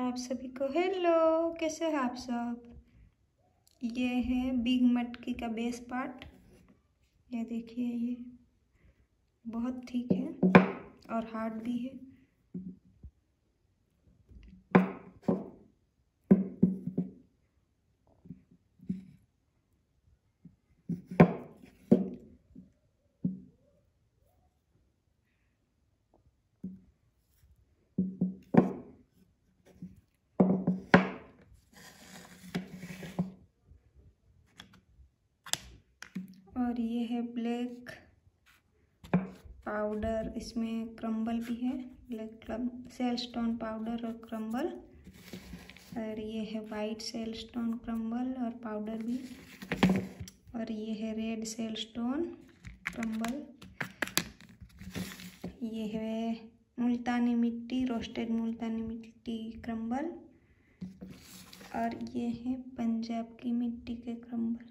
आप सभी को हेलो, कैसे हैं आप सब। ये है बिग मटकी का बेस पार्ट। ये देखिए, ये बहुत ठीक है और हार्ड भी है। और ये है ब्लैक पाउडर, इसमें क्रम्बल भी है, ब्लैक सेलस्टोन पाउडर और क्रम्बल। और ये है वाइट सेलस्टोन क्रम्बल और पाउडर भी। और ये है रेड सेलस्टोन क्रम्बल। ये है मुल्तानी मिट्टी, रोस्टेड मुल्तानी मिट्टी क्रम्बल। और ये है पंजाब की मिट्टी के क्रम्बल।